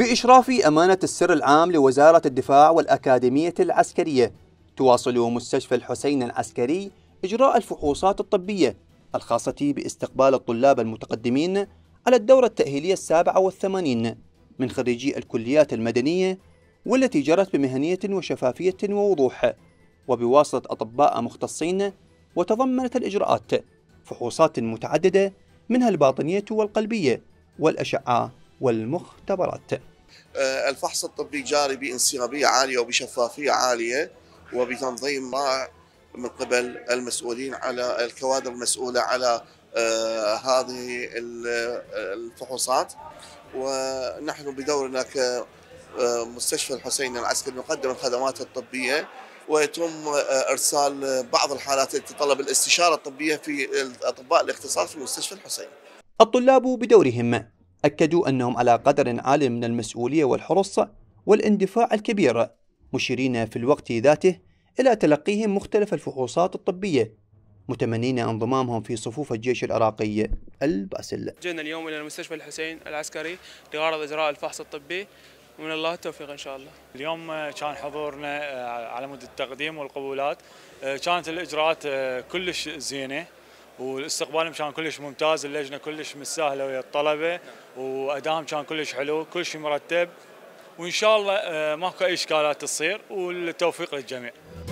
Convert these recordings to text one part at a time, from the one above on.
بإشراف أمانة السر العام لوزارة الدفاع والأكاديمية العسكرية، تواصل مستشفى الحسين العسكري إجراء الفحوصات الطبية الخاصة باستقبال الطلاب المتقدمين على الدورة التأهيلية 87 من خريجي الكليات المدنية، والتي جرت بمهنية وشفافية ووضوح وبواسطة أطباء مختصين، وتضمنت الإجراءات فحوصات متعددة منها الباطنية والقلبية والأشعة والمختبرات. الفحص الطبي جاري بانسيابية عالية وبشفافية عالية وبتنظيم رائع من قبل المسؤولين على الكوادر المسؤولة على هذه الفحوصات. ونحن بدورنا كمستشفى الحسين العسكري نقدم الخدمات الطبية، ويتم إرسال بعض الحالات التي تتطلب الاستشارة الطبية في الأطباء الاختصاص في مستشفى الحسين. الطلاب بدورهم أكدوا أنهم على قدر عال من المسؤولية والحرص والاندفاع الكبير، مشيرين في الوقت ذاته إلى تلقيهم مختلف الفحوصات الطبية، متمنين انضمامهم في صفوف الجيش العراقي الباسل. جئنا اليوم إلى مستشفى الحسين العسكري لغرض إجراء الفحص الطبي، ومن الله التوفيق إن شاء الله. اليوم كان حضورنا على مود التقديم والقبولات، كانت الإجراءات كلش زينة والاستقبال كان كلش ممتاز، اللجنة كلش متساهلة ويا الطلبة وأدائهم كان كلش حلو، كل شيء مرتب، وإن شاء الله ماكو أي إشكالات تصير، والتوفيق للجميع.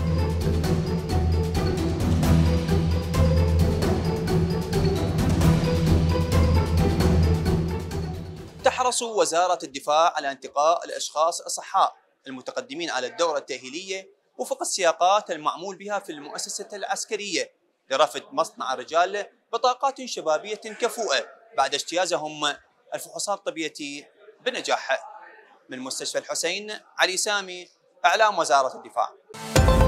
تحرص وزارة الدفاع على انتقاء الأشخاص الأصحاء المتقدمين على الدورة التأهيلية وفق السياقات المعمول بها في المؤسسة العسكرية لرفض مصنع الرجال بطاقات شبابية كفؤة بعد اجتيازهم الفحوصات الطبية بنجاح. من مستشفى الحسين، علي سامي، إعلام وزارة الدفاع.